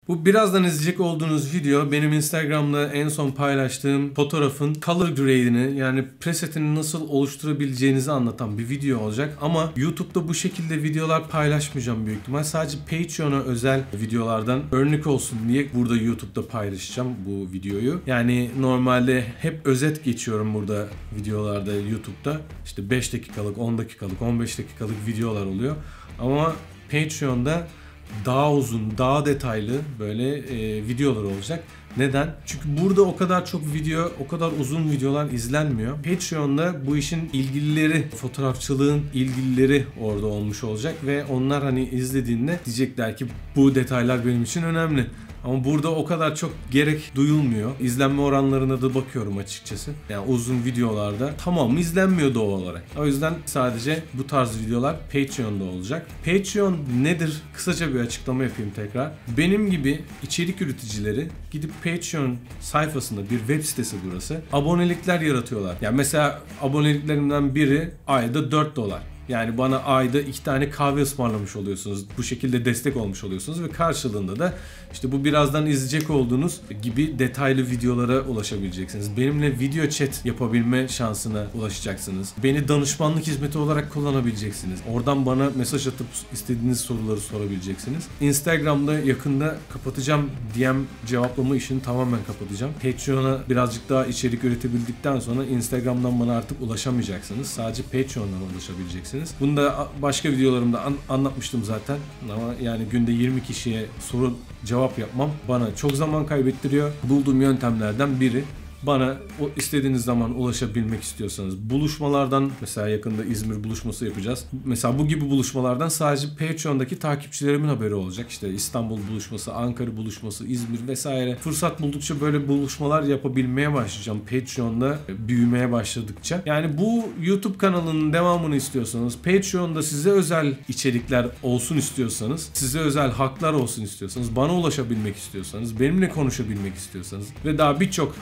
Bu birazdan izleyecek olduğunuz video benim Instagram'da en son paylaştığım fotoğrafın color grade'ini yani presetini nasıl oluşturabileceğinizi anlatan bir video olacak. Ama YouTube'da bu şekilde videolar paylaşmayacağım büyük ihtimal. Sadece Patreon'a özel videolardan örnek olsun diye burada YouTube'da paylaşacağım bu videoyu. Yani normalde hep özet geçiyorum burada videolarda YouTube'da. İşte 5 dakikalık, 10 dakikalık, 15 dakikalık videolar oluyor. Ama Patreon'da daha uzun, daha detaylı böyle videolar olacak. Neden? Çünkü burada o kadar çok video, o kadar uzun videolar izlenmiyor. Patreon'da bu işin ilgilileri, fotoğrafçılığın ilgilileri orada olmuş olacak ve onlar hani izlediğinde diyecekler ki bu detaylar benim için önemli. Ama burada o kadar çok gerek duyulmuyor. İzlenme oranlarına da bakıyorum açıkçası. Yani uzun videolarda tamamı izlenmiyor doğal olarak. O yüzden sadece bu tarz videolar Patreon'da olacak. Patreon nedir? Kısaca bir açıklama yapayım tekrar. Benim gibi içerik üreticileri gidip Patreon sayfasında bir web sitesi burası. Abonelikler yaratıyorlar. Yani mesela aboneliklerimden biri ayda $4. Yani bana ayda 2 tane kahve ısmarlamış oluyorsunuz. Bu şekilde destek olmuş oluyorsunuz ve karşılığında da işte bu birazdan izleyecek olduğunuz gibi detaylı videolara ulaşabileceksiniz. Benimle video chat yapabilme şansına ulaşacaksınız. Beni danışmanlık hizmeti olarak kullanabileceksiniz. Oradan bana mesaj atıp istediğiniz soruları sorabileceksiniz. Instagram'da yakında kapatacağım, DM cevaplama işini tamamen kapatacağım. Patreon'a birazcık daha içerik üretebildikten sonra Instagram'dan bana artık ulaşamayacaksınız. Sadece Patreon'dan ulaşabileceksiniz. Bunu da başka videolarımda anlatmıştım zaten. Ama yani günde 20 kişiye soru cevap yapmam bana çok zaman kaybettiriyor. Bulduğum yöntemlerden biri. Bana o istediğiniz zaman ulaşabilmek istiyorsanız buluşmalardan, mesela yakında İzmir buluşması yapacağız. Mesela bu gibi buluşmalardan sadece Patreon'daki takipçilerimin haberi olacak. İşte İstanbul buluşması, Ankara buluşması, İzmir vesaire. Fırsat buldukça böyle buluşmalar yapabilmeye başlayacağım Patreon'da büyümeye başladıkça. Yani bu YouTube kanalının devamını istiyorsanız, Patreon'da size özel içerikler olsun istiyorsanız, size özel haklar olsun istiyorsanız, bana ulaşabilmek istiyorsanız, benimle konuşabilmek istiyorsanız ve daha birçok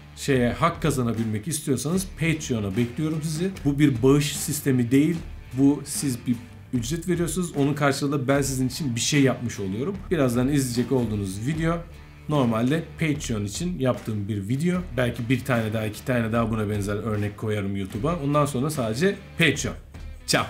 hak kazanabilmek istiyorsanız Patreon'a bekliyorum sizi. Bu bir bağış sistemi değil. Bu siz bir ücret veriyorsunuz. Onun karşılığında ben sizin için bir şey yapmış oluyorum. Birazdan izleyecek olduğunuz video normalde Patreon için yaptığım bir video. Belki bir tane daha, 2 tane daha buna benzer örnek koyarım YouTube'a. Ondan sonra sadece Patreon. Ciao.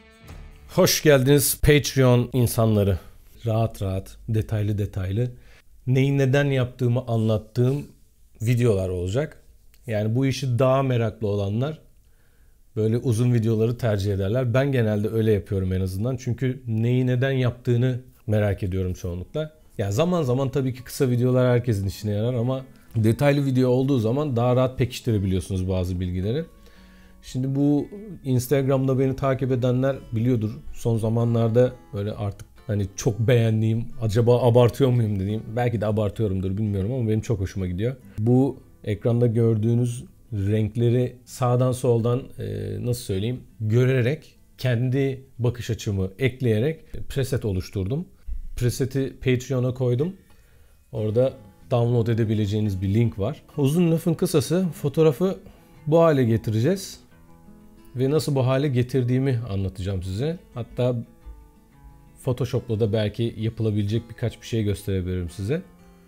Hoş geldiniz Patreon insanları. Rahat rahat, detaylı detaylı neyi neden yaptığımı anlattığım videolar olacak. Yani bu işi daha meraklı olanlar böyle uzun videoları tercih ederler. Ben genelde öyle yapıyorum en azından. Çünkü neyi neden yaptığını merak ediyorum çoğunlukla. Yani zaman zaman tabii ki kısa videolar herkesin işine yarar ama detaylı video olduğu zaman daha rahat pekiştirebiliyorsunuz bazı bilgileri. Şimdi bu Instagram'da beni takip edenler biliyordur. Son zamanlarda böyle artık hani çok beğendiğim, acaba abartıyor muyum dediğim, belki de abartıyorumdur bilmiyorum ama benim çok hoşuma gidiyor. Bu ekranda gördüğünüz renkleri sağdan soldan nasıl söyleyeyim görerek kendi bakış açımı ekleyerek preset oluşturdum. Preseti Patreon'a koydum. Orada download edebileceğiniz bir link var. Uzun lafın kısası fotoğrafı bu hale getireceğiz. Ve nasıl bu hale getirdiğimi anlatacağım size. Hatta Photoshop'la da belki yapılabilecek birkaç bir şey gösterebilirim size.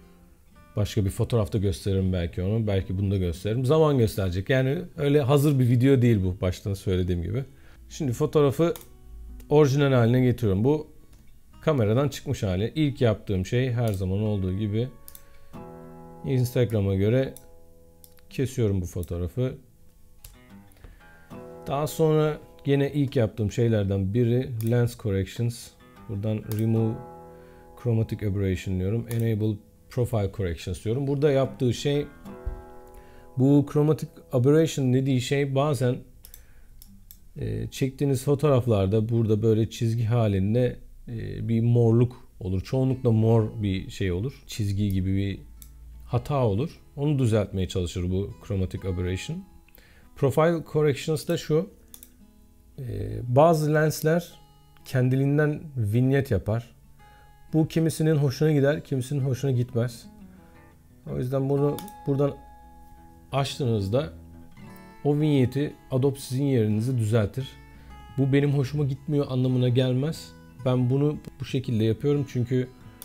Başka bir fotoğrafta gösteririm belki onu. Belki bunu da gösteririm. Zaman gösterecek. Yani öyle hazır bir video değil bu baştan söylediğim gibi. Şimdi fotoğrafı orijinal haline getiriyorum. Bu kameradan çıkmış hali. İlk yaptığım şey her zaman olduğu gibi Instagram'a göre kesiyorum bu fotoğrafı. Daha sonra gene ilk yaptığım şeylerden biri Lens Corrections. Buradan Remove Chromatic Aberration diyorum. Enable Profile Corrections diyorum. Burada yaptığı şey bu Chromatic Aberration dediği şey bazen çektiğiniz fotoğraflarda burada böyle çizgi halinde bir morluk olur. Çoğunlukla mor bir şey olur. Çizgi gibi bir hata olur. Onu düzeltmeye çalışır bu Chromatic Aberration. Profile Corrections da şu. Bazı lensler kendiliğinden vignette yapar. Bu kimisinin hoşuna gider, kimisinin hoşuna gitmez. O yüzden bunu buradan açtığınızda o vignetti Adobe sizin yerinizi düzeltir. Bu benim hoşuma gitmiyor anlamına gelmez. Ben bunu bu şekilde yapıyorum çünkü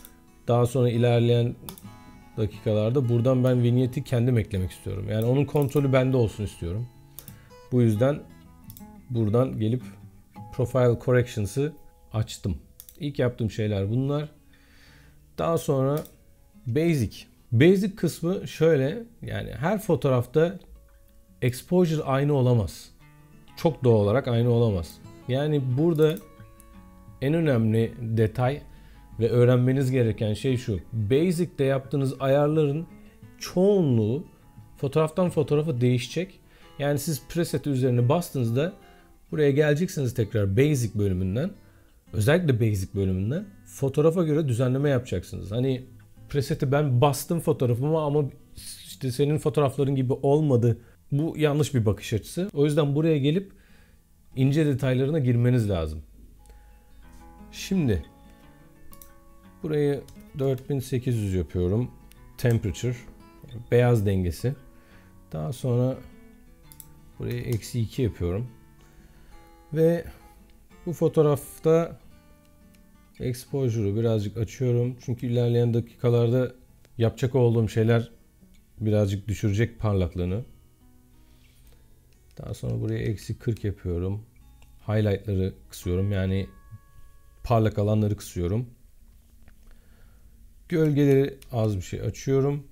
Daha sonra ilerleyen dakikalarda buradan ben vignet'i kendim eklemek istiyorum. Yani onun kontrolü bende olsun istiyorum. Bu yüzden buradan gelip Profile Corrections'ı açtım. İlk yaptığım şeyler bunlar. Daha sonra Basic. Basic kısmı şöyle, yani her fotoğrafta exposure aynı olamaz. Çok doğal olarak aynı olamaz. Yani burada en önemli detay ve öğrenmeniz gereken şey şu. Basic'te yaptığınız ayarların çoğunluğu fotoğraftan fotoğrafa değişecek. Yani siz preset üzerine bastığınızda buraya geleceksiniz tekrar Basic bölümünden. Özellikle Basic bölümünden fotoğrafa göre düzenleme yapacaksınız. Hani preseti ben bastım fotoğrafıma ama işte senin fotoğrafların gibi olmadı. Bu yanlış bir bakış açısı. O yüzden buraya gelip ince detaylarına girmeniz lazım. Şimdi burayı 4800 yapıyorum. Temperature, beyaz dengesi. Daha sonra burayı -2 yapıyorum. Ve bu fotoğrafta exposure'u birazcık açıyorum. Çünkü ilerleyen dakikalarda yapacak olduğum şeyler birazcık düşürecek parlaklığını. Daha sonra buraya -40 yapıyorum. Highlight'ları kısıyorum. Yani parlak alanları kısıyorum. Gölgeleri az bir şey açıyorum.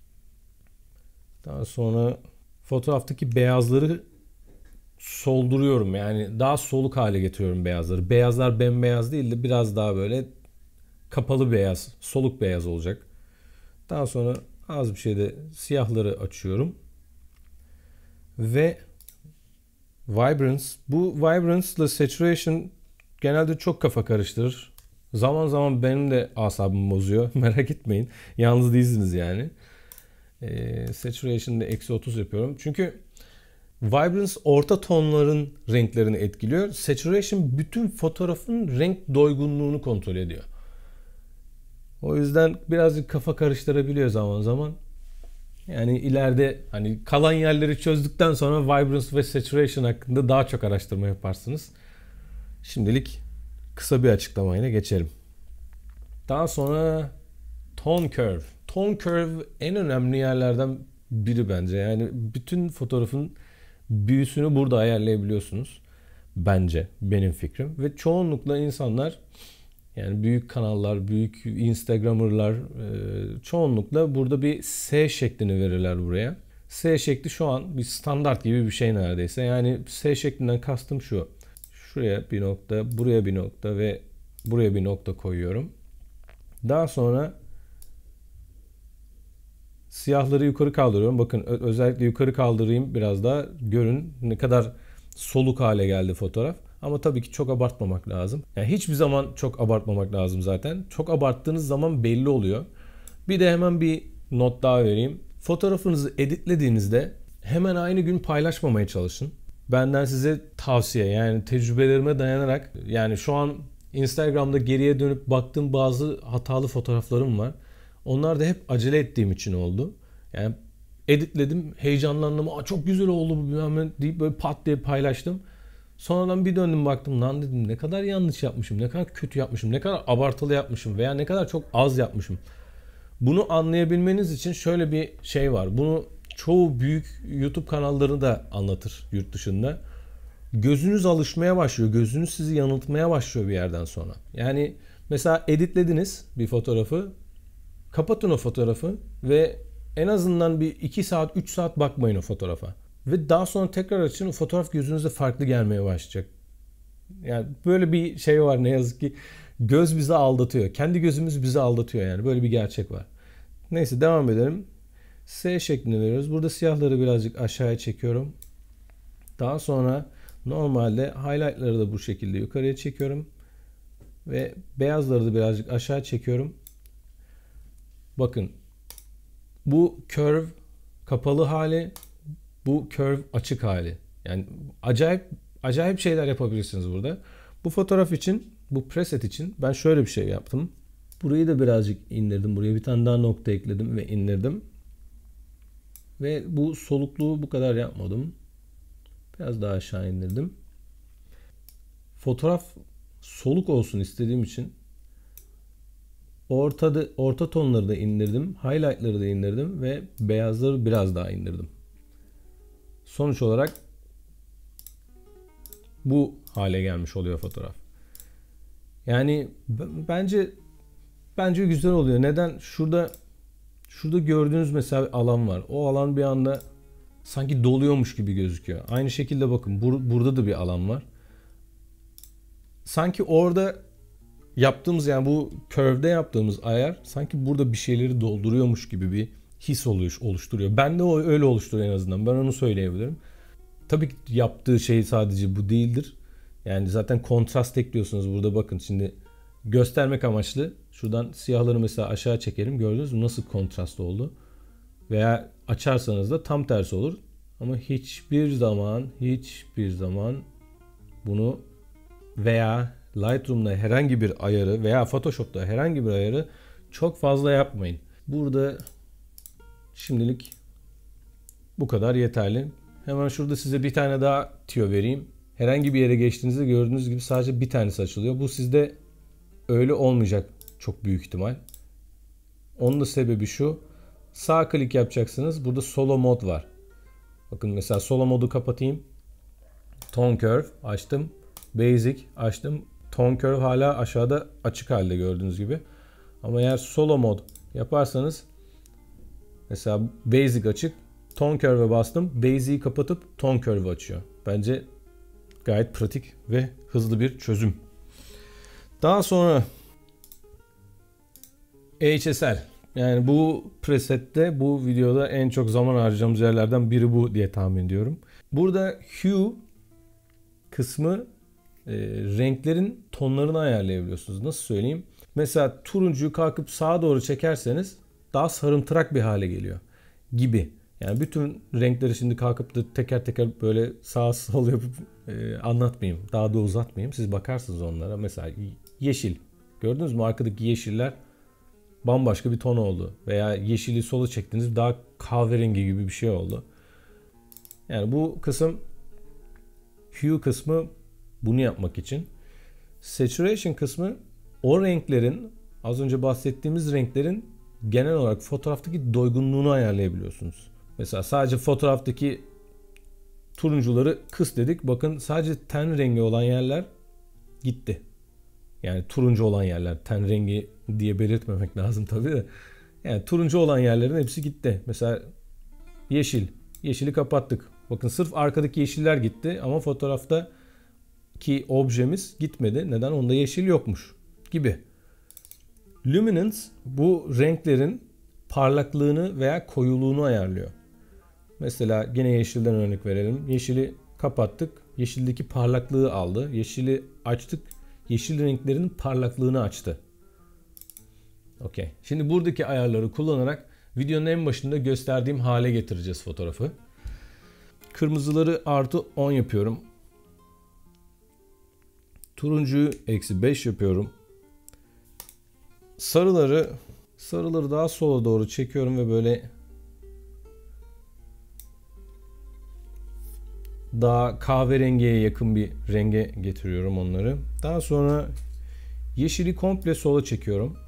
Daha sonra fotoğraftaki beyazları solduruyorum. Yani daha soluk hale getiriyorum beyazları. Beyazlar bembeyaz değil de biraz daha böyle kapalı beyaz, soluk beyaz olacak. Daha sonra az bir şey de siyahları açıyorum. Ve Vibrance. Bu Vibrance ile Saturation genelde çok kafa karıştırır. Zaman zaman benim de asabımı bozuyor. Merak etmeyin. Yalnız değilsiniz yani. Saturation'da -30 yapıyorum. Çünkü Vibrance orta tonların renklerini etkiliyor. Saturation bütün fotoğrafın renk doygunluğunu kontrol ediyor. O yüzden birazcık kafa karıştırabiliyor zaman zaman. Yani ileride hani kalan yerleri çözdükten sonra Vibrance ve Saturation hakkında daha çok araştırma yaparsınız. Şimdilik kısa bir açıklamayla geçelim. Daha sonra Tone Curve. Tone Curve en önemli yerlerden biri bence. Yani bütün fotoğrafın büyüsünü burada ayarlayabiliyorsunuz. Bence, benim fikrim. Ve çoğunlukla insanlar, yani büyük kanallar, büyük Instagrammer'lar çoğunlukla burada bir S şeklini verirler buraya. S şekli şu an bir standart gibi bir şey neredeyse. Yani S şeklinden kastım şu. Şuraya bir nokta, buraya bir nokta ve buraya bir nokta koyuyorum. Daha sonra siyahları yukarı kaldırıyorum. Bakın özellikle yukarı kaldırayım biraz daha görün ne kadar soluk hale geldi fotoğraf. Ama tabii ki çok abartmamak lazım. Yani hiçbir zaman çok abartmamak lazım zaten. Çok abarttığınız zaman belli oluyor. Bir de hemen bir not daha vereyim. Fotoğrafınızı editlediğinizde hemen aynı gün paylaşmamaya çalışın. Benden size tavsiye, yani tecrübelerime dayanarak, yani şu an Instagram'da geriye dönüp baktığım bazı hatalı fotoğraflarım var. Onlar da hep acele ettiğim için oldu. Yani editledim, heyecanlandım. Aa, çok güzel oldu bu bilmem deyip böyle pat diye paylaştım. Sonradan bir döndüm baktım, lan dedim ne kadar yanlış yapmışım, ne kadar kötü yapmışım, ne kadar abartılı yapmışım veya ne kadar çok az yapmışım. Bunu anlayabilmeniz için şöyle bir şey var. Bunu çoğu büyük YouTube kanalları da anlatır yurt dışında. Gözünüz alışmaya başlıyor. Gözünüz sizi yanıltmaya başlıyor bir yerden sonra. Yani mesela editlediniz bir fotoğrafı. Kapatın o fotoğrafı ve en azından bir 2 saat 3 saat bakmayın o fotoğrafa. Ve daha sonra tekrar açın, o fotoğraf gözünüze farklı gelmeye başlayacak. Yani böyle bir şey var ne yazık ki. Göz bizi aldatıyor. Kendi gözümüz bizi aldatıyor yani. Böyle bir gerçek var. Neyse devam edelim. S şeklini veriyoruz. Burada siyahları birazcık aşağıya çekiyorum. Daha sonra normalde highlightları da bu şekilde yukarıya çekiyorum. Ve beyazları da birazcık aşağı çekiyorum. Bakın. Bu curve kapalı hali, bu curve açık hali. Yani acayip şeyler yapabilirsiniz burada. Bu fotoğraf için, bu preset için ben şöyle bir şey yaptım. Burayı da birazcık indirdim. Buraya bir tane daha nokta ekledim ve indirdim. Ve bu solukluğu bu kadar yapmadım. Biraz daha aşağı indirdim. Fotoğraf soluk olsun istediğim için orta tonları da indirdim. Highlight'ları da indirdim ve beyazları biraz daha indirdim. Sonuç olarak bu hale gelmiş oluyor fotoğraf. Yani bence güzel oluyor. Neden? Şurada gördüğünüz mesela bir alan var. O alan bir anda sanki doluyormuş gibi gözüküyor. Aynı şekilde bakın burada da bir alan var. Sanki orada yaptığımız, yani bu curve'de yaptığımız ayar sanki burada bir şeyleri dolduruyormuş gibi bir his oluşturuyor. Ben de öyle oluşturuyor en azından. Ben onu söyleyebilirim. Tabii ki yaptığı şey sadece bu değildir. Yani zaten kontrast ekliyorsunuz burada, bakın şimdi göstermek amaçlı şuradan siyahları mesela aşağı çekelim. Gördünüz mü nasıl kontrast oldu? Veya açarsanız da tam tersi olur. Ama hiçbir zaman bunu veya Lightroom'da herhangi bir ayarı veya Photoshop'ta herhangi bir ayarı çok fazla yapmayın. Burada şimdilik bu kadar yeterli. Hemen şurada size bir tane daha tüyo vereyim. Herhangi bir yere geçtiğinizde gördüğünüz gibi sadece bir tanesi açılıyor. Bu sizde öyle olmayacak çok büyük ihtimal. Onun da sebebi şu. Sağ klik yapacaksınız. Burada solo mod var. Bakın mesela solo modu kapatayım. Tone Curve açtım. Basic açtım. Tone Curve hala aşağıda açık halde gördüğünüz gibi. Ama eğer solo mod yaparsanız mesela Basic açık. Tone Curve'e bastım. Basic'i kapatıp Tone Curve açıyor. Bence gayet pratik ve hızlı bir çözüm. Daha sonra HSL. Yani bu presette, bu videoda en çok zaman harcayacağımız yerlerden biri bu diye tahmin ediyorum. Burada Hue kısmı renklerin tonlarını ayarlayabiliyorsunuz. Nasıl söyleyeyim? Mesela turuncuyu kalkıp sağa doğru çekerseniz daha sarımtırak bir hale geliyor gibi. Yani bütün renkleri şimdi kalkıp da teker teker böyle sağ sol yapıp anlatmayayım. Daha da uzatmayayım. Siz bakarsınız onlara. Mesela yeşil. Gördünüz mü? Arkadaki yeşiller bambaşka bir ton oldu. Veya yeşili sola çektiniz, daha kahverengi gibi bir şey oldu. Yani bu kısım, hue kısmı bunu yapmak için. Saturation kısmı o renklerin, az önce bahsettiğimiz renklerin genel olarak fotoğraftaki doygunluğunu ayarlayabiliyorsunuz. Mesela sadece fotoğraftaki turuncuları kıs dedik. Bakın sadece ten rengi olan yerler gitti. Yani turuncu olan yerler, ten rengi diye belirtmemek lazım tabii de. Yani turuncu olan yerlerin hepsi gitti. Mesela yeşil. Yeşili kapattık. Bakın sırf arkadaki yeşiller gitti ama fotoğraftaki objemiz gitmedi. Neden? Onda yeşil yokmuş gibi. Luminance bu renklerin parlaklığını veya koyuluğunu ayarlıyor. Mesela yine yeşilden örnek verelim. Yeşili kapattık. Yeşildeki parlaklığı aldı. Yeşili açtık. Yeşil renklerin parlaklığını açtı. Okey. Şimdi buradaki ayarları kullanarak videonun en başında gösterdiğim hale getireceğiz fotoğrafı. Kırmızıları artı 10 yapıyorum. Turuncuyu eksi 5 yapıyorum. Sarıları daha sola doğru çekiyorum ve böyle daha kahverengiye yakın bir renge getiriyorum onları. Daha sonra yeşili komple sola çekiyorum.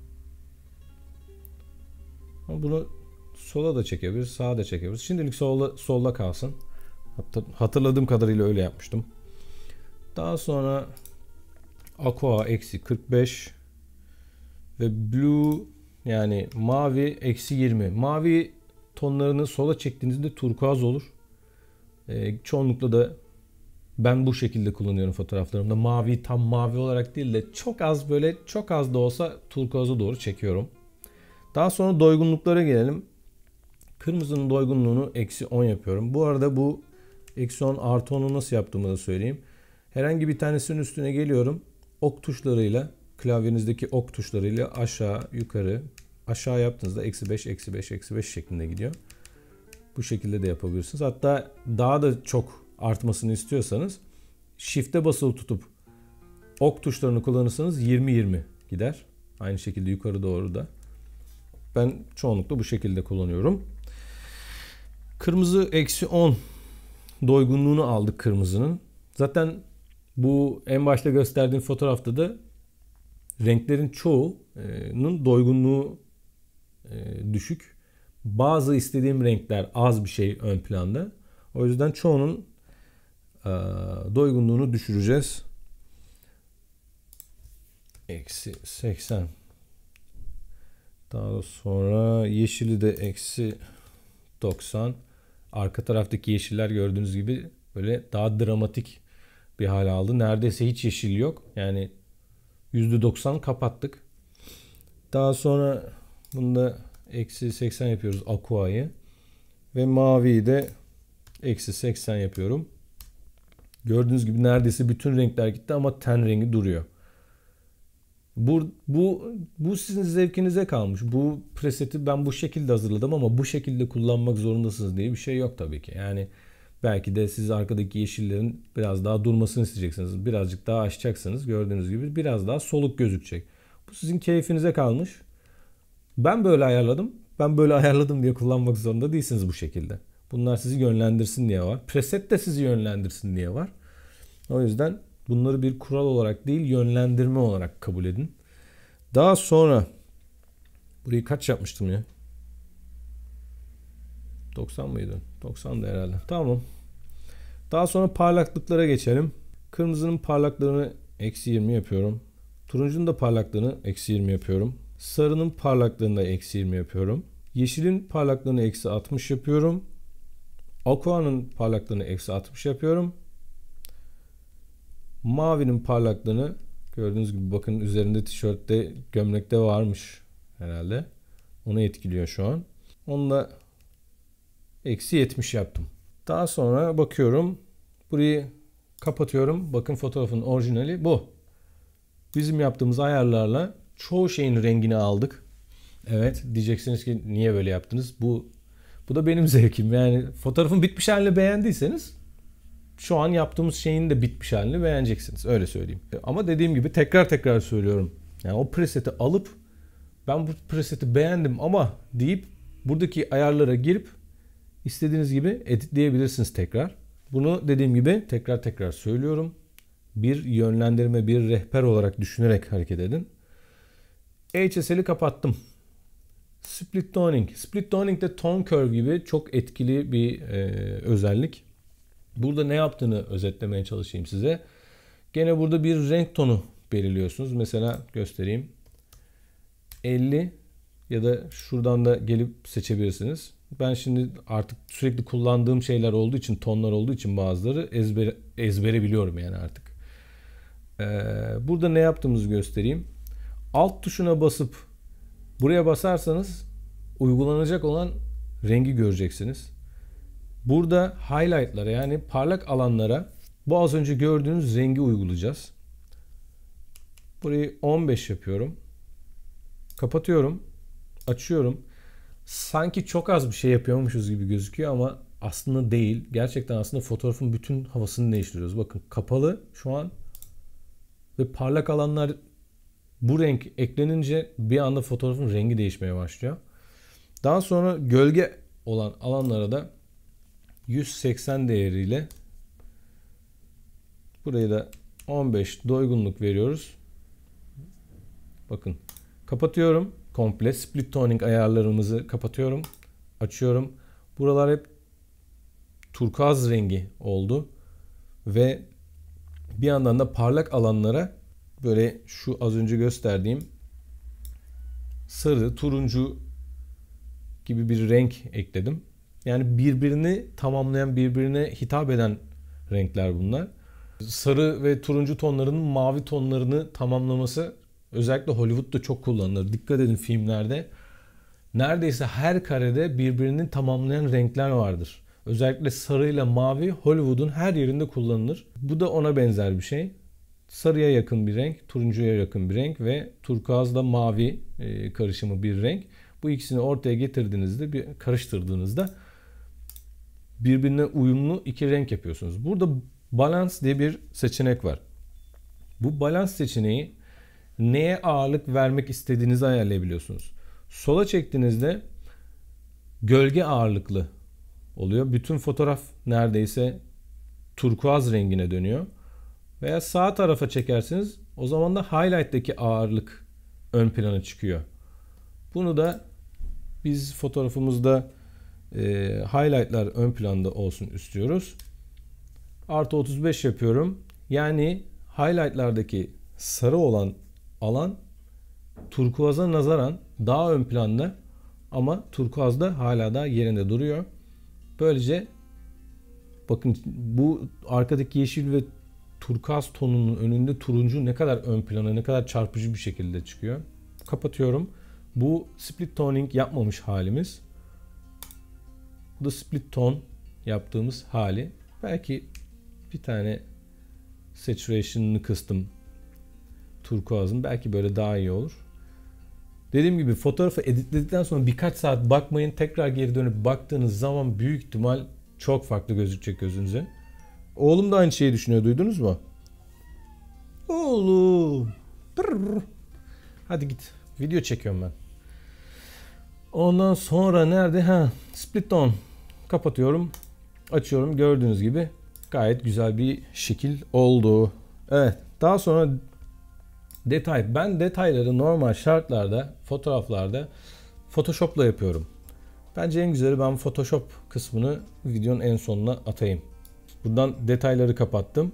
Bunu sola da çekebiliriz, sağa da çekebiliriz. Şimdilik solda kalsın. Hatırladığım kadarıyla öyle yapmıştım. Daha sonra aqua eksi 45 ve blue, yani mavi eksi 20. Mavi tonlarını sola çektiğinizde turkuaz olur. Çoğunlukla da ben bu şekilde kullanıyorum fotoğraflarımda. Mavi tam mavi olarak değil de çok az, böyle çok az da olsa turkuaza doğru çekiyorum. Daha sonra doygunluklara gelelim. Kırmızının doygunluğunu eksi 10 yapıyorum. Bu arada bu eksi 10 artı 10'u nasıl yaptığımı da söyleyeyim. Herhangi bir tanesinin üstüne geliyorum. Ok tuşlarıyla, klavyenizdeki ok tuşlarıyla aşağı yukarı, aşağı yaptığınızda eksi 5 eksi 5 eksi 5 şeklinde gidiyor. Bu şekilde de yapabilirsiniz. Hatta daha da çok artmasını istiyorsanız Shift'e basılı tutup ok tuşlarını kullanırsanız 20-20 gider. Aynı şekilde yukarı doğru da. Ben çoğunlukla bu şekilde kullanıyorum. Kırmızı eksi 10 doygunluğunu aldık kırmızının. Zaten bu en başta gösterdiğim fotoğrafta da renklerin çoğunun doygunluğu düşük. Bazı istediğim renkler az bir şey ön planda. O yüzden çoğunun doygunluğunu düşüreceğiz. Eksi 80. Daha sonra yeşili de eksi 90. Arka taraftaki yeşiller gördüğünüz gibi böyle daha dramatik bir hal aldı. Neredeyse hiç yeşil yok. Yani %90 kapattık. Daha sonra bunda eksi 80 yapıyoruz aqua'yı. Ve maviyi de eksi 80 yapıyorum. Gördüğünüz gibi neredeyse bütün renkler gitti ama ten rengi duruyor. Bu sizin zevkinize kalmış. Bu preseti ben bu şekilde hazırladım ama bu şekilde kullanmak zorundasınız diye bir şey yok tabii ki. Yani belki de siz arkadaki yeşillerin biraz daha durmasını isteyeceksiniz. Birazcık daha açacaksınız. Gördüğünüz gibi biraz daha soluk gözükecek. Bu sizin keyfinize kalmış. Ben böyle ayarladım. Ben böyle ayarladım diye kullanmak zorunda değilsiniz bu şekilde. Bunlar sizi yönlendirsin diye var. Preset de sizi yönlendirsin diye var. O yüzden bunları bir kural olarak değil, yönlendirme olarak kabul edin. Daha sonra burayı kaç yapmıştım ya? 90 mıydı? 90'da herhalde. Tamam. Daha sonra parlaklıklara geçelim. Kırmızının parlaklığını eksi 20 yapıyorum. Turuncunun da parlaklığını eksi 20 yapıyorum. Sarının parlaklığını da eksi 20 yapıyorum. Yeşilin parlaklığını eksi 60 yapıyorum. Aqua'nın parlaklığını eksi 60 yapıyorum. Mavinin parlaklığını gördüğünüz gibi bakın üzerinde tişörtte, gömlekte varmış herhalde. Onu etkiliyor şu an. Onu da eksi 70 yaptım. Daha sonra bakıyorum. Burayı kapatıyorum. Bakın fotoğrafın orijinali bu. Bizim yaptığımız ayarlarla çoğu şeyin rengini aldık. Evet, diyeceksiniz ki niye böyle yaptınız? Bu da benim zevkim. Yani fotoğrafın bitmiş halini beğendiyseniz şu an yaptığımız şeyin de bitmiş halini beğeneceksiniz. Öyle söyleyeyim. Ama dediğim gibi tekrar söylüyorum. Yani o preseti alıp ben bu preseti beğendim ama deyip buradaki ayarlara girip istediğiniz gibi editleyebilirsiniz tekrar. Bunu dediğim gibi tekrar söylüyorum. Bir yönlendirme, bir rehber olarak düşünerek hareket edin. HSL'i kapattım. Split toning. Split toning de tone curve gibi çok etkili bir özellik. Burada ne yaptığını özetlemeye çalışayım size. Gene burada bir renk tonu belirliyorsunuz. Mesela göstereyim. 50 ya da şuradan da gelip seçebilirsiniz. Ben şimdi artık sürekli kullandığım şeyler olduğu için, tonlar olduğu için bazıları ezbere biliyorum yani artık. Burada ne yaptığımızı göstereyim. Alt tuşuna basıp buraya basarsanız uygulanacak olan rengi göreceksiniz. Burada highlight'lara yani parlak alanlara bu az önce gördüğünüz rengi uygulayacağız. Burayı 15 yapıyorum. Kapatıyorum. Açıyorum. Sanki çok az bir şey yapıyormuşuz gibi gözüküyor ama aslında değil. Gerçekten aslında fotoğrafın bütün havasını değiştiriyoruz. Bakın kapalı şu an ve parlak alanlar bu renk eklenince bir anda fotoğrafın rengi değişmeye başlıyor. Daha sonra gölge olan alanlara da 180 değeriyle buraya da 15 doygunluk veriyoruz. Bakın kapatıyorum. Komple split toning ayarlarımızı kapatıyorum. Açıyorum. Buralar hep turkuaz rengi oldu. Ve bir yandan da parlak alanlara böyle şu az önce gösterdiğim sarı, turuncu gibi bir renk ekledim. Yani birbirini tamamlayan, birbirine hitap eden renkler bunlar. Sarı ve turuncu tonlarının mavi tonlarını tamamlaması özellikle Hollywood'da çok kullanılır. Dikkat edin filmlerde. Neredeyse her karede birbirini tamamlayan renkler vardır. Özellikle sarıyla mavi Hollywood'un her yerinde kullanılır. Bu da ona benzer bir şey. Sarıya yakın bir renk, turuncuya yakın bir renk ve turkuazla mavi karışımı bir renk. Bu ikisini ortaya getirdiğinizde, bir karıştırdığınızda birbirine uyumlu iki renk yapıyorsunuz. Burada balance diye bir seçenek var. Bu balance seçeneği neye ağırlık vermek istediğinizi ayarlayabiliyorsunuz. Sola çektiğinizde gölge ağırlıklı oluyor. Bütün fotoğraf neredeyse turkuaz rengine dönüyor. Veya sağ tarafa çekerseniz O zaman da highlight'taki ağırlık ön plana çıkıyor. Bunu da biz fotoğrafımızda highlight'lar ön planda olsun istiyoruz. Artı 35 yapıyorum. Yani highlight'lardaki sarı olan alan turkuaza nazaran daha ön planda ama turkuaz da hala da yerinde duruyor. Böylece bakın bu arkadaki yeşil ve turkuaz tonunun önünde turuncu ne kadar ön plana, ne kadar çarpıcı bir şekilde çıkıyor. Kapatıyorum. Bu split toning yapmamış halimiz. Bu da split ton yaptığımız hali. Belki bir tane saturation'ını kıstım turkuazın. Belki böyle daha iyi olur. Dediğim gibi fotoğrafı editledikten sonra birkaç saat bakmayın. Tekrar geri dönüp baktığınız zaman büyük ihtimal çok farklı gözükecek gözünüze. Oğlum da aynı şeyi düşünüyor. Duydunuz mu? Oğlum. Brrr. Hadi git. Video çekiyorum ben. Ondan sonra nerede? Split tone. Kapatıyorum. Açıyorum. Gördüğünüz gibi gayet güzel bir şekil oldu. Evet. Daha sonra detay. Ben detayları normal şartlarda, fotoğraflarda Photoshop'la yapıyorum. Bence en güzeli ben Photoshop kısmını videonun en sonuna atayım. Buradan detayları kapattım.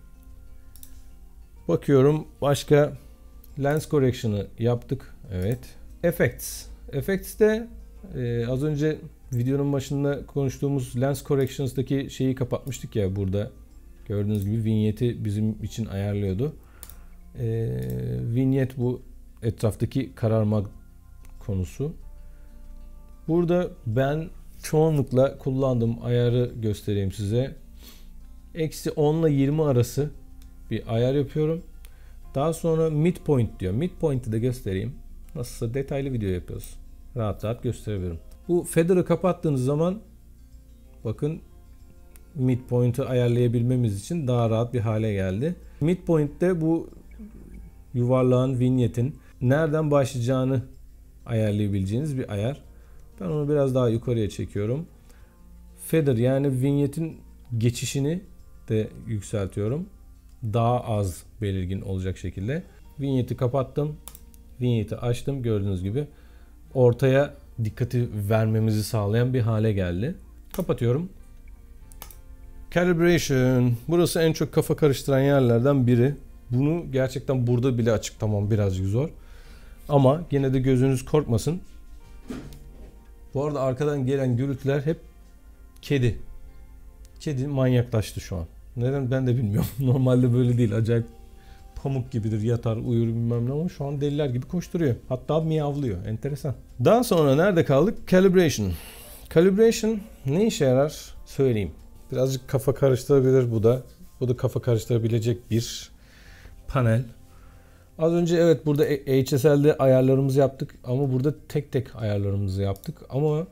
Bakıyorum başka lens correction'ı yaptık. Evet. Effects. Effects'te az önce videonun başında konuştuğumuz lens corrections'daki şeyi kapatmıştık ya burada. Gördüğünüz gibi vignet'i bizim için ayarlıyordu. Vignette bu etraftaki kararma konusu. Burada ben çoğunlukla kullandığım ayarı göstereyim size. Eksi 10 ile 20 arası bir ayar yapıyorum. Daha sonra midpoint diyor. Midpoint'i de göstereyim. Nasılsa detaylı video yapıyoruz. Rahat rahat gösterebilirim. Bu feather'ı kapattığınız zaman bakın midpoint'i ayarlayabilmemiz için daha rahat bir hale geldi. Midpoint'te bu yuvarlağın, vignet'in nereden başlayacağını ayarlayabileceğiniz bir ayar. Ben onu biraz daha yukarıya çekiyorum. Feather yani vignet'in geçişini de yükseltiyorum. Daha az belirgin olacak şekilde. Vignet'i kapattım. Vignet'i açtım. Gördüğünüz gibi ortaya dikkati vermemizi sağlayan bir hale geldi. Kapatıyorum. Calibration. Burası en çok kafa karıştıran yerlerden biri. Bunu gerçekten burada bile açıklamam birazcık zor. Ama yine de gözünüz korkmasın. Bu arada arkadan gelen gürültüler hep kedi. Kedi manyaklaştı şu an. Neden ben de bilmiyorum. Normalde böyle değil. Acayip pamuk gibidir. Yatar, uyur bilmem ne ama şu an deliler gibi koşturuyor. Hatta miyavlıyor. Enteresan. Daha sonra nerede kaldık? Calibration. Calibration ne işe yarar? Söyleyeyim. Birazcık kafa karıştırabilir bu da. Bu da kafa karıştırabilecek bir panel. Az önce evet burada HSL'de ayarlarımızı yaptık ama burada tek tek ayarlarımızı yaptık ama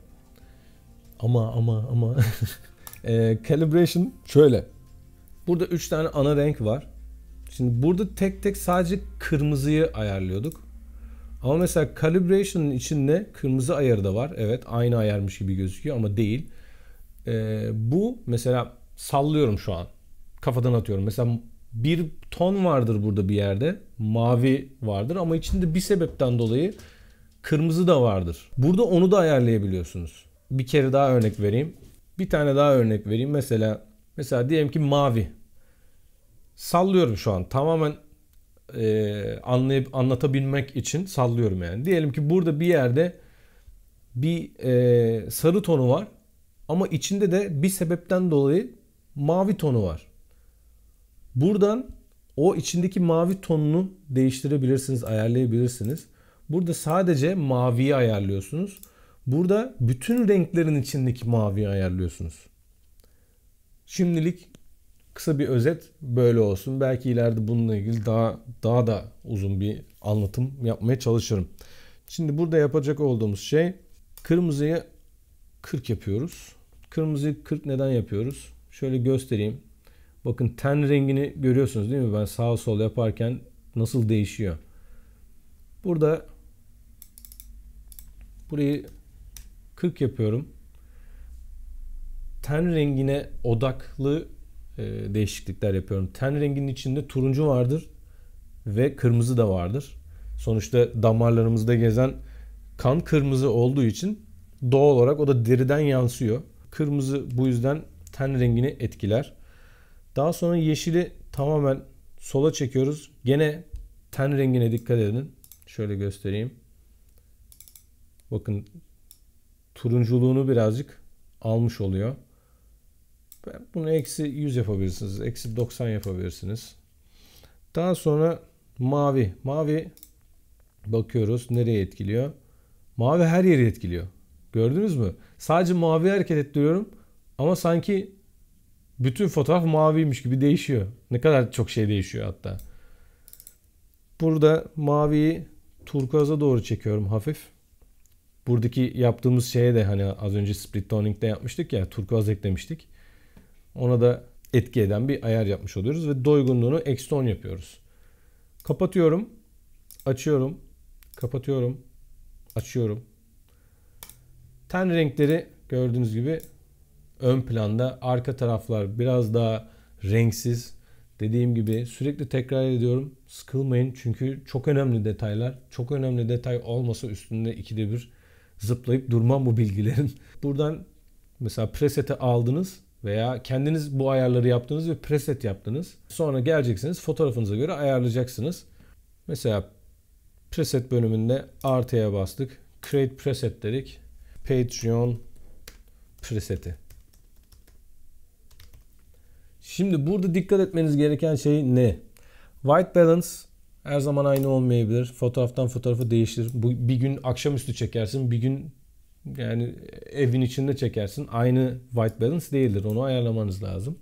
calibration şöyle. Burada 3 tane ana renk var. Şimdi burada tek tek sadece kırmızıyı ayarlıyorduk. Ama mesela calibration'ın içinde kırmızı ayarı da var. Evet aynı ayarmış gibi gözüküyor ama değil. Bu mesela sallıyorum şu an. Kafadan atıyorum. Mesela bir ton vardır burada bir yerde. Mavi vardır ama içinde bir sebepten dolayı kırmızı da vardır. Burada onu da ayarlayabiliyorsunuz. Bir kere daha örnek vereyim. Bir tane daha örnek vereyim. Mesela diyelim ki mavi. Sallıyorum şu an. Tamamen anlatabilmek için sallıyorum yani. Diyelim ki burada bir yerde bir sarı tonu var. Ama içinde de bir sebepten dolayı mavi tonu var. Buradan o içindeki mavi tonunu değiştirebilirsiniz, ayarlayabilirsiniz. Burada sadece maviyi ayarlıyorsunuz. Burada bütün renklerin içindeki maviyi ayarlıyorsunuz. Şimdilik kısa bir özet böyle olsun. Belki ileride bununla ilgili daha da uzun bir anlatım yapmaya çalışırım. Şimdi burada yapacak olduğumuz şey kırmızıyı 40 yapıyoruz. Kırmızıyı 40 neden yapıyoruz? Şöyle göstereyim. Bakın ten rengini görüyorsunuz değil mi? Ben sağ sol yaparken nasıl değişiyor. Burayı 40 yapıyorum. Ten rengine odaklı değişiklikler yapıyorum. Ten renginin içinde turuncu vardır. ve kırmızı da vardır. Sonuçta damarlarımızda gezen kan kırmızı olduğu için doğal olarak o da deriden yansıyor. Kırmızı bu yüzden ten rengini etkiler. Daha sonra yeşili tamamen sola çekiyoruz. Gene ten rengine dikkat edin. Şöyle göstereyim. Bakın turunculuğunu birazcık almış oluyor. Bunu eksi 100 yapabilirsiniz. Eksi 90 yapabilirsiniz. Daha sonra mavi. Mavi bakıyoruz nereye etkiliyor. Mavi her yeri etkiliyor. Gördünüz mü? Sadece mavi hareket ettiriyorum ama sanki bütün fotoğraf maviymiş gibi değişiyor. Ne kadar çok şey değişiyor hatta. Burada maviyi turkuaza doğru çekiyorum hafif. Buradaki yaptığımız şeye de hani az önce split toning'de yapmıştık ya, turkuaz eklemiştik. Ona da etki eden bir ayar yapmış oluyoruz ve doygunluğunu eksi 10 yapıyoruz. Kapatıyorum, açıyorum, kapatıyorum, açıyorum. Ten renkleri gördüğünüz gibi ön planda, arka taraflar biraz daha renksiz. Dediğim gibi sürekli tekrar ediyorum. Sıkılmayın çünkü çok önemli detaylar. Çok önemli detay olmasa üstünde ikide bir zıplayıp durmam bu bilgilerin. Buradan mesela preset'i aldınız veya kendiniz bu ayarları yaptınız ve preset yaptınız. Sonra geleceksiniz fotoğrafınıza göre ayarlayacaksınız. Mesela preset bölümünde artıya bastık. Create preset dedik. Patreon preseti. Şimdi burada dikkat etmeniz gereken şey ne? White balance her zaman aynı olmayabilir. Fotoğraftan fotoğrafa değişir. Bu bir gün akşamüstü çekersin, bir gün yani evin içinde çekersin. Aynı white balance değildir. Onu ayarlamanız lazım.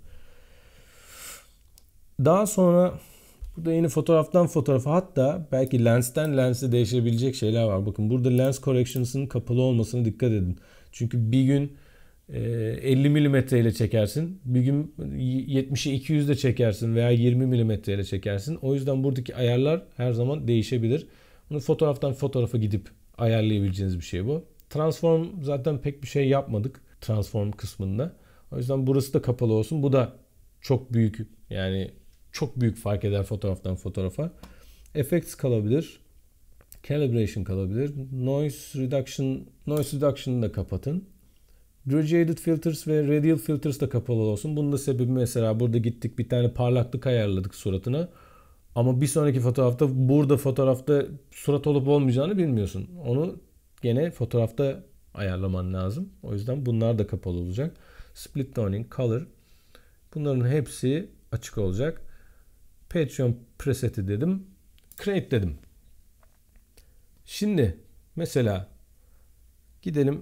Daha sonra burada yine fotoğraftan fotoğrafa, hatta belki lensten lense değişebilecek şeyler var. Bakın burada lens corrections'ın kapalı olmasına dikkat edin. Çünkü bir gün 50 mm ile çekersin. Bir gün 70'e 200 de çekersin veya 20 mm ile çekersin. O yüzden buradaki ayarlar her zaman değişebilir. Bunu fotoğraftan fotoğrafa gidip ayarlayabileceğiniz bir şey bu. Transform zaten pek bir şey yapmadık transform kısmında. O yüzden burası da kapalı olsun. Bu da çok büyük, yani çok büyük fark eder fotoğraftan fotoğrafa. Effects kalabilir. Calibration kalabilir. Noise reduction'ı da kapatın. Graduated filters ve radial filters da kapalı olsun. Bunun da sebebi mesela burada gittik bir tane parlaklık ayarladık suratına. Ama bir sonraki fotoğrafta burada fotoğrafta surat olup olmayacağını bilmiyorsun. Onu gene fotoğrafta ayarlaman lazım. O yüzden bunlar da kapalı olacak. Split toning, color. Bunların hepsi açık olacak. Patreon preseti dedim. Create dedim. Şimdi mesela gidelim.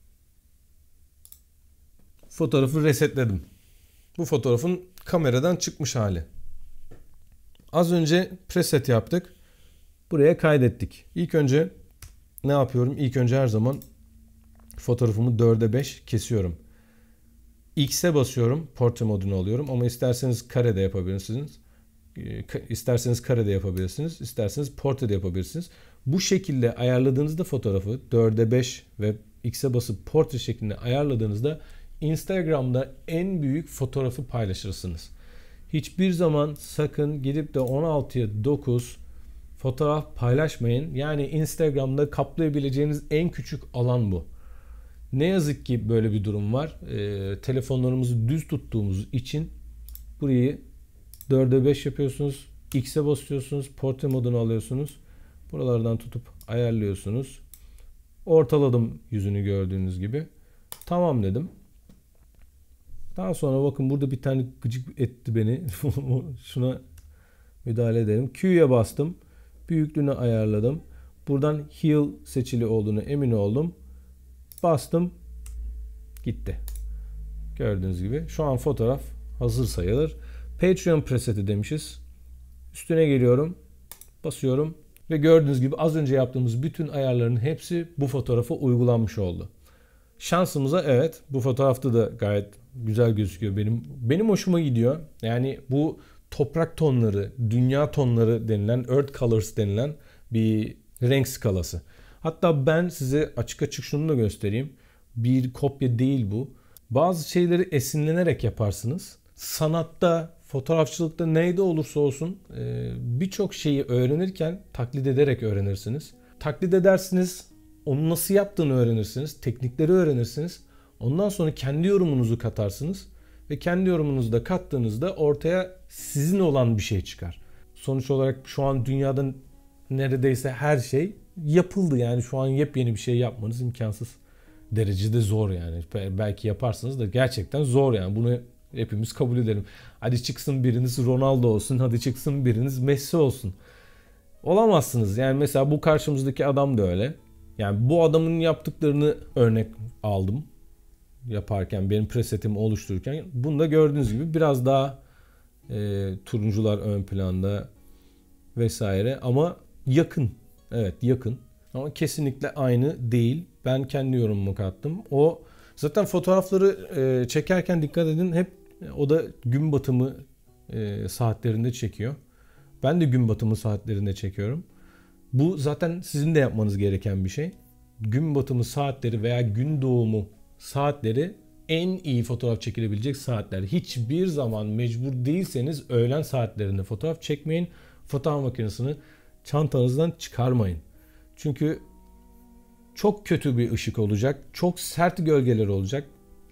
Fotoğrafı resetledim. Bu fotoğrafın kameradan çıkmış hali. Az önce preset yaptık. Buraya kaydettik. İlk önce ne yapıyorum? İlk önce her zaman fotoğrafımı 4'e 5 kesiyorum. X'e basıyorum. Portre modunu alıyorum. Ama isterseniz karede yapabilirsiniz. İsterseniz karede yapabilirsiniz. İsterseniz portrede yapabilirsiniz. Bu şekilde ayarladığınızda fotoğrafı 4'e 5 ve X'e basıp portre şeklinde ayarladığınızda Instagram'da en büyük fotoğrafı paylaşırsınız. Hiçbir zaman sakın gidip de 16'ya 9 fotoğraf paylaşmayın. Yani Instagram'da kaplayabileceğiniz en küçük alan bu. Ne yazık ki böyle bir durum var. Telefonlarımızı düz tuttuğumuz için burayı 4'e 5 yapıyorsunuz. X'e basıyorsunuz. Portre modunu alıyorsunuz. Buralardan tutup ayarlıyorsunuz. Ortaladım yüzünü gördüğünüz gibi. Tamam dedim. Daha sonra bakın burada bir tane gıcık etti beni. Şuna müdahale edelim. Q'ya bastım. Büyüklüğünü ayarladım. Buradan Heal seçili olduğunu emin oldum. Bastım. Gitti. Gördüğünüz gibi. Şu an fotoğraf hazır sayılır. Patreon preseti demişiz. Üstüne geliyorum. Basıyorum. Ve gördüğünüz gibi az önce yaptığımız bütün ayarların hepsi bu fotoğrafa uygulanmış oldu. Şansımıza evet, bu fotoğrafta da gayet güzel gözüküyor. Benim hoşuma gidiyor. Yani bu toprak tonları, dünya tonları denilen, earth colors denilen bir renk skalası. Hatta ben size açık şunu da göstereyim. Bir kopya değil bu. Bazı şeyleri esinlenerek yaparsınız. Sanatta, Fotoğrafçılıkta neyde olursa olsun birçok şeyi öğrenirken taklit ederek öğrenirsiniz. Taklit edersiniz, onu nasıl yaptığını öğrenirsiniz, teknikleri öğrenirsiniz. Ondan sonra kendi yorumunuzu katarsınız ve kendi yorumunuzu da kattığınızda ortaya sizin olan bir şey çıkar. Sonuç olarak şu an dünyada neredeyse her şey yapıldı. Yani şu an yepyeni bir şey yapmanız imkansız derecede zor yani. Belki yaparsınız da gerçekten zor yani. Bunu hepimiz kabul edelim. Hadi çıksın biriniz Ronaldo olsun, hadi çıksın biriniz Messi olsun. Olamazsınız. Yani mesela bu karşımızdaki adam da öyle. Yani bu adamın yaptıklarını örnek aldım yaparken, benim presetimi oluştururken. Bunda gördüğünüz gibi biraz daha turuncular ön planda vesaire ama yakın. Evet, yakın. Ama kesinlikle aynı değil. Ben kendi yorumumu kattım. O zaten fotoğrafları çekerken dikkat edin, hep o da gün batımı saatlerinde çekiyor. Ben de gün batımı saatlerinde çekiyorum. Bu zaten sizin de yapmanız gereken bir şey. Gün batımı saatleri veya gün doğumu saatleri en iyi fotoğraf çekilebilecek saatler. Hiçbir zaman mecbur değilseniz öğlen saatlerinde fotoğraf çekmeyin. Fotoğraf makinesini çantanızdan çıkarmayın. Çünkü çok kötü bir ışık olacak. Çok sert gölgeler olacak.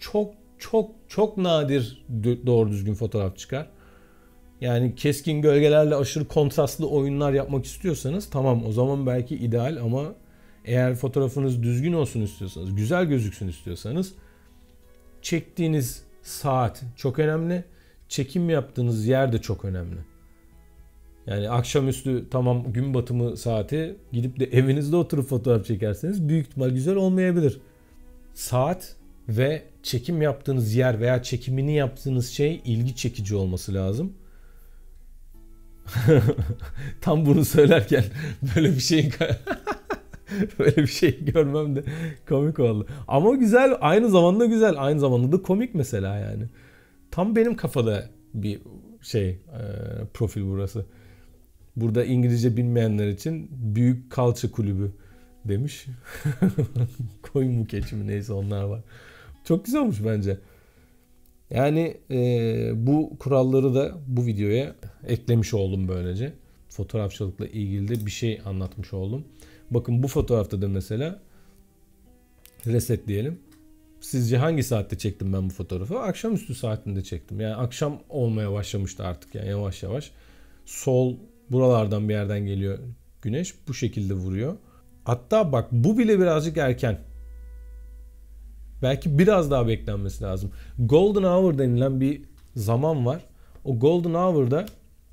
Çok nadir doğru düzgün fotoğraf çıkar. Yani keskin gölgelerle aşırı kontrastlı oyunlar yapmak istiyorsanız tamam, o zaman belki ideal, ama eğer fotoğrafınız düzgün olsun istiyorsanız, güzel gözüksün istiyorsanız çektiğiniz saat çok önemli. Çekim yaptığınız yer de çok önemli. Yani akşamüstü tamam gün batımı saati, gidip de evinizde oturup fotoğraf çekerseniz büyük ihtimal güzel olmayabilir. Saat ve çekim yaptığınız yer veya çekimini yaptığınız şey ilgi çekici olması lazım. Tam bunu söylerken böyle bir şey görmem de komik oldu. Ama güzel, aynı zamanda güzel, aynı zamanda da komik mesela yani. Tam benim kafada bir profil burası. Burada İngilizce bilmeyenler için büyük kalça kulübü demiş. Koyun mu keçi mi neyse onlar var. Çok güzel olmuş bence. Yani bu kuralları da bu videoya eklemiş oldum böylece. Fotoğrafçılıkla ilgili de bir şey anlatmış oldum. Bakın bu fotoğrafta da mesela resetleyelim. Sizce hangi saatte çektim ben bu fotoğrafı? Akşamüstü saatinde çektim. Yani akşam olmaya başlamıştı artık yani yavaş yavaş. Sol buralardan bir yerden geliyor güneş. Bu şekilde vuruyor. Hatta bak bu bile birazcık erken. Belki biraz daha beklenmesi lazım. Golden Hour denilen bir zaman var. O Golden Hour'da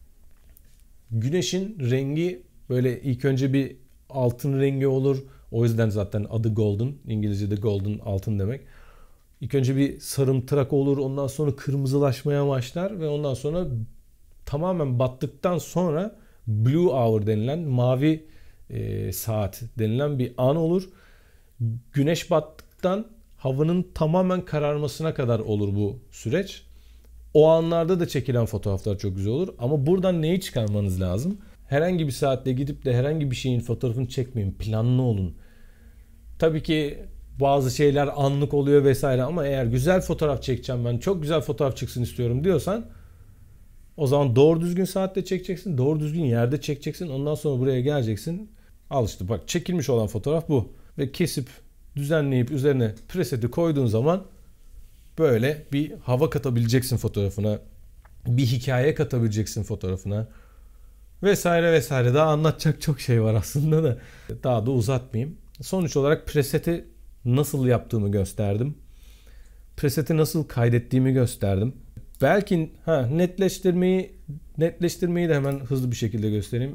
güneşin rengi böyle ilk önce bir altın rengi olur. O yüzden zaten adı Golden. İngilizce'de Golden altın demek. İlk önce bir sarımtırak olur. Ondan sonra kırmızılaşmaya başlar ve ondan sonra tamamen battıktan sonra Blue Hour denilen mavi saat denilen bir an olur. Güneş battıktan havanın tamamen kararmasına kadar olur bu süreç. O anlarda da çekilen fotoğraflar çok güzel olur. Ama buradan neyi çıkarmanız lazım? Herhangi bir saatte gidip de herhangi bir şeyin fotoğrafını çekmeyin. Planlı olun. Tabii ki bazı şeyler anlık oluyor vesaire, ama eğer güzel fotoğraf çekeceğim, ben çok güzel fotoğraf çıksın istiyorum diyorsan o zaman doğru düzgün saatte çekeceksin. Doğru düzgün yerde çekeceksin. Ondan sonra buraya geleceksin. Al işte bak, çekilmiş olan fotoğraf bu. Ve kesip düzenleyip üzerine preseti koyduğun zaman böyle bir hava katabileceksin fotoğrafına. Bir hikaye katabileceksin fotoğrafına. Vesaire vesaire. Daha anlatacak çok şey var aslında da. Daha da uzatmayayım. Sonuç olarak preseti nasıl yaptığımı gösterdim. Preseti nasıl kaydettiğimi gösterdim. Belki netleştirmeyi de hemen hızlı bir şekilde göstereyim.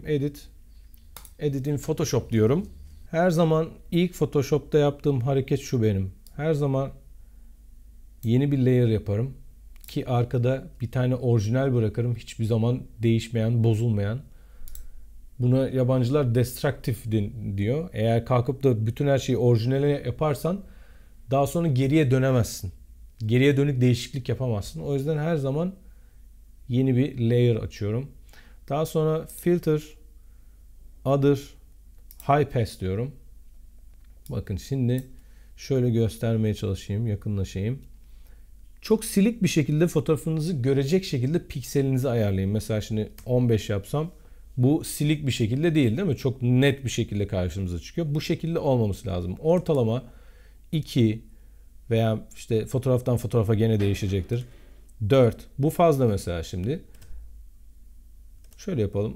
Edit in Photoshop diyorum. Her zaman ilk Photoshop'ta yaptığım hareket şu benim. Her zaman yeni bir layer yaparım ki arkada bir tane orijinal bırakırım. Hiçbir zaman değişmeyen, bozulmayan. Buna yabancılar destructive diyor. Eğer kalkıp da bütün her şeyi orijinale yaparsan daha sonra geriye dönemezsin. Geriye dönük değişiklik yapamazsın. O yüzden her zaman yeni bir layer açıyorum. Daha sonra filter, other, high pass diyorum. Bakın şimdi şöyle göstermeye çalışayım, yakınlaşayım. Çok silik bir şekilde fotoğrafınızı görecek şekilde pikselinizi ayarlayın. Mesela şimdi 15 yapsam bu silik bir şekilde değil mi? Çok net bir şekilde karşımıza çıkıyor. Bu şekilde olmaması lazım. Ortalama 2 veya işte fotoğraftan fotoğrafa gene değişecektir. 4. Bu fazla mesela şimdi. Şöyle yapalım.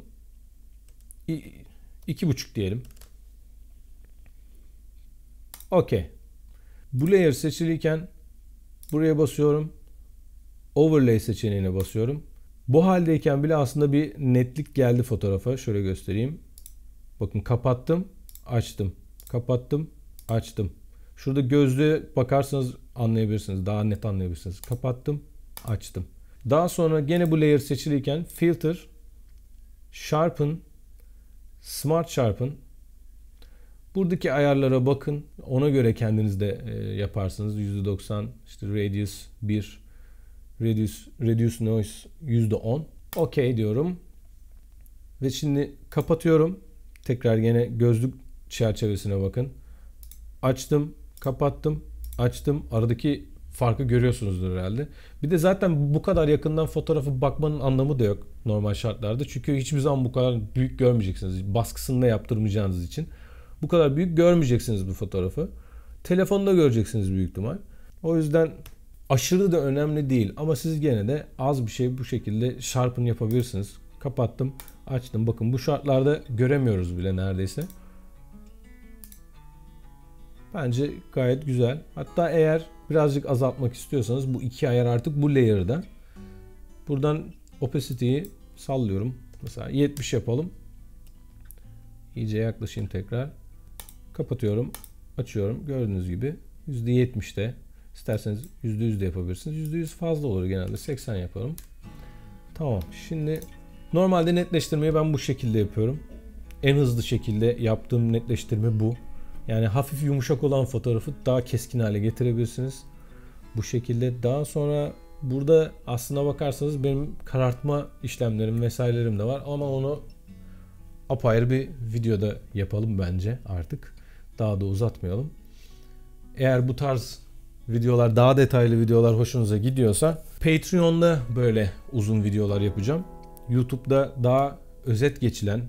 2,5 diyelim. Okey. Bu layer seçiliyken buraya basıyorum. Overlay seçeneğine basıyorum. Bu haldeyken bile aslında bir netlik geldi fotoğrafa. Şöyle göstereyim. Bakın kapattım, açtım. Kapattım, açtım. Şurada gözlüğe bakarsanız anlayabilirsiniz. Daha net anlayabilirsiniz. Kapattım, açtım. Daha sonra gene bu layer seçiliyken Filter, Sharpen, Smart Sharpen. Buradaki ayarlara bakın. Ona göre kendiniz de yaparsınız. %90, işte Radius 1, Reduce Noise %10. OK diyorum. Ve şimdi kapatıyorum. Tekrar yine gözlük çerçevesine bakın. Açtım, kapattım, açtım. Aradaki farkı görüyorsunuzdur herhalde. Bir de zaten bu kadar yakından fotoğrafı bakmanın anlamı da yok normal şartlarda. Çünkü hiçbir zaman bu kadar büyük görmeyeceksiniz. Baskısını da yaptırmayacağınız için. Bu kadar büyük görmeyeceksiniz bu fotoğrafı. Telefonda göreceksiniz büyük ihtimal. O yüzden aşırı da önemli değil. Ama siz gene de az bir şey bu şekilde sharpen yapabilirsiniz. Kapattım, açtım. Bakın bu şartlarda göremiyoruz bile neredeyse. Bence gayet güzel. Hatta eğer birazcık azaltmak istiyorsanız bu iki ayar artık bu layer'da. Buradan opacity'yi sallıyorum. Mesela 70 yapalım. İyice yaklaşayım tekrar. Kapatıyorum. Açıyorum. Gördüğünüz gibi %70'te. İsterseniz %100 de yapabilirsiniz. %100 fazla olur genelde. 80 yapalım. Tamam. Şimdi normalde netleştirmeyi ben bu şekilde yapıyorum. En hızlı şekilde yaptığım netleştirme bu. Yani hafif yumuşak olan fotoğrafı daha keskin hale getirebilirsiniz. Bu şekilde. Daha sonra burada aslına bakarsanız benim karartma işlemlerim vesairelerim de var. Ama onu apayrı bir videoda yapalım bence artık. Daha da uzatmayalım. Eğer bu tarz videolar, daha detaylı videolar hoşunuza gidiyorsa Patreon'da böyle uzun videolar yapacağım. YouTube'da daha özet geçilen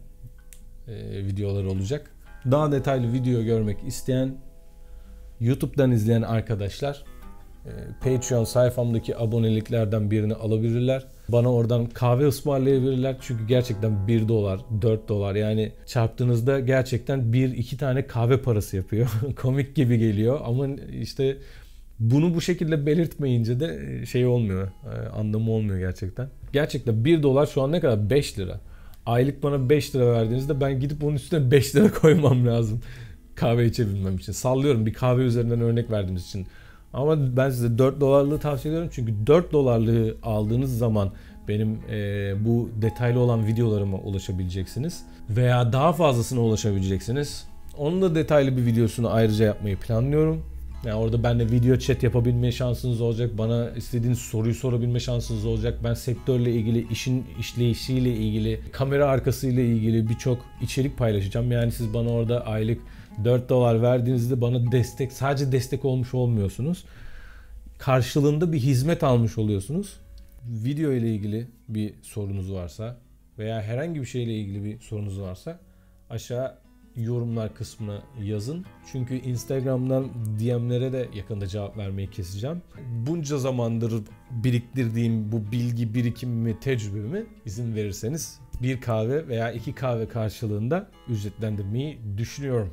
videolar olacak. Daha detaylı video görmek isteyen, YouTube'dan izleyen arkadaşlar Patreon sayfamdaki aboneliklerden birini alabilirler. Bana oradan kahve ısmarlayabilirler. Çünkü gerçekten 1 dolar, 4 dolar yani çarptığınızda gerçekten 1-2 tane kahve parası yapıyor. Komik gibi geliyor ama işte bunu bu şekilde belirtmeyince de şey olmuyor. Anlamı olmuyor gerçekten. Gerçekten 1 dolar şu an ne kadar? 5 lira. Aylık bana 5 lira verdiğinizde ben gidip onun üstüne 5 lira koymam lazım. Kahve içebilmem için. Sallıyorum bir kahve üzerinden örnek verdiğimiz için. Ama ben size 4 dolarlığı tavsiye ediyorum. Çünkü 4 dolarlığı aldığınız zaman benim bu detaylı olan videolarıma ulaşabileceksiniz. Veya daha fazlasına ulaşabileceksiniz. Onun da detaylı bir videosunu ayrıca yapmayı planlıyorum. Yani orada benimle video chat yapabilme şansınız olacak. Bana istediğiniz soruyu sorabilme şansınız olacak. Ben sektörle ilgili, işin işleyişiyle ilgili, kamera arkasıyla ilgili birçok içerik paylaşacağım. Yani siz bana orada aylık 4 dolar verdiğinizde bana destek, sadece destek olmuş olmuyorsunuz. Karşılığında bir hizmet almış oluyorsunuz. Video ile ilgili bir sorunuz varsa veya herhangi bir şeyle ilgili bir sorunuz varsa aşağı yorumlar kısmına yazın. Çünkü Instagram'dan DM'lere de yakında cevap vermeyi keseceğim. Bunca zamandır biriktirdiğim bu bilgi birikimimi, tecrübemi izin verirseniz bir kahve veya 2 kahve karşılığında ücretlendirmeyi düşünüyorum.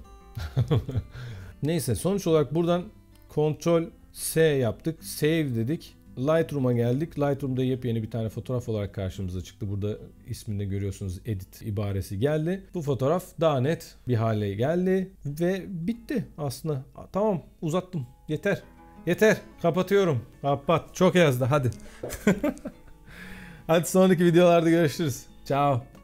Neyse sonuç olarak buradan Ctrl S yaptık. Save dedik. Lightroom'a geldik. Lightroom'da yepyeni bir tane fotoğraf olarak karşımıza çıktı. Burada isminde görüyorsunuz edit ibaresi geldi. Bu fotoğraf daha net bir hale geldi ve bitti aslında. Tamam uzattım. Yeter. Yeter. Kapatıyorum. Kapat. Çok yazdı. Hadi. Hadi sonraki videolarda görüşürüz. Ciao.